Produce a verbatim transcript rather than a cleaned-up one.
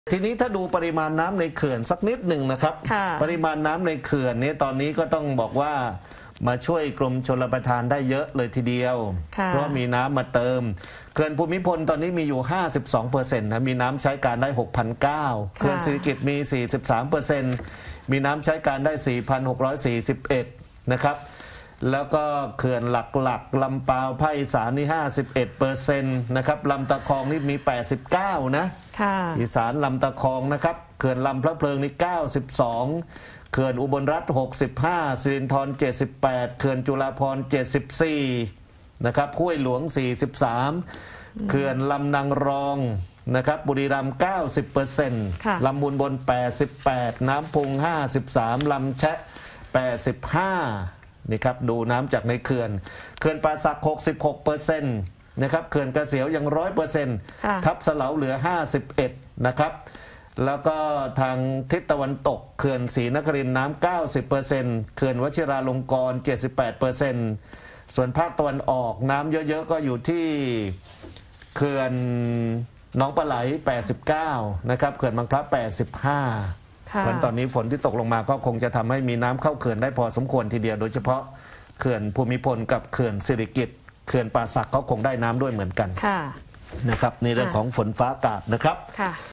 ทีนี้ถ้าดูปริมาณน้ำในเขื่อนสักนิดหนึ่งนะครับปริมาณน้ำในเขื่อนนี้ตอนนี้ก็ต้องบอกว่ามาช่วยกรมชลประทานได้เยอะเลยทีเดียวเพราะมีน้ำมาเติมเขื่อนภูมิพลตอนนี้มีอยู่ ห้าสิบสองเปอร์เซ็นต์ นะมีน้ำใช้การได้ หกพันเก้าร้อย เขื่อนสิริกิติ์มี สี่สิบสามเปอร์เซ็นต์ มีน้ำใช้การได้ สี่พันหกร้อยสี่สิบเอ็ด นะครับแล้วก็เขื่อนหลักๆลำปาวภาคอีสานนี่ ห้าสิบเอ็ดเปอร์เซ็นต์ นะครับลำตะคองนี่มี แปดสิบเก้า นะอีสานลำตะคองนะครับเขื่อนลำพระเพลิงนี่ เก้าสิบสอง เขื่อนอุบลรัฐ หกสิบห้า สิรินธร เจ็ดสิบแปด เขื่อนจุฬาภรณ์ เจ็ดสิบสี่ นะครับห้วยหลวง สี่สิบสาม เขื่อนลำนางรองนะครับบุรีรัมย์ เก้าสิบเปอร์เซ็นต์ ลำมูลบน แปดสิบแปด น้ำพุง ห้าสิบสาม ลำแชะ แปดสิบห้า นี่ครับดูน้ำจากในเขื่อนเขื่อนป่าสัก หกสิบหกเปอร์เซ็นต์ นะครับเขื่อนกระเสียวยัง ร้อยเปอร์เซ็นต์ ทับเสลาเหลือ ห้าสิบเอ็ด นะครับแล้วก็ทางทิศตะวันตกเขื่อนศรีนครินทร์น้ำ เก้าสิบเปอร์เซ็นต์ เขื่อนวชิราลงกรณ์ เจ็ดสิบแปดเปอร์เซ็นต์ ส่วนภาคตะวันออกน้ำเยอะๆก็อยู่ที่เขื่อนหนองปลาไหล แปดสิบเก้า นะครับเขื่อนบางพระ แปดสิบห้าเพราะตอนนี้ฝนที่ตกลงมาก็คงจะทำให้มีน้ำเข้าเขื่อนได้พอสมควรทีเดียวโดยเฉพาะเขื่อนภูมิพลกับเขื่อนสิริกิติ์เขื่อนป่าสักก็คงได้น้ำด้วยเหมือนกันนะครับในเรื่องของฝนฟ้าอากาศนะครับ